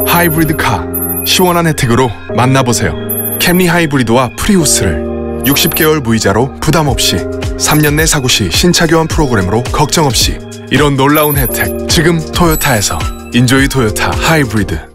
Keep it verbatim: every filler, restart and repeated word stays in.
하이브리드 카 시원한 혜택으로 만나보세요. 캠리 하이브리드와 프리우스를 육십 개월 무이자로 부담 없이 삼 년 내 사고 시 신차 교환 프로그램으로 걱정 없이 이런 놀라운 혜택 지금 토요타에서 인조이 토요타 하이브리드.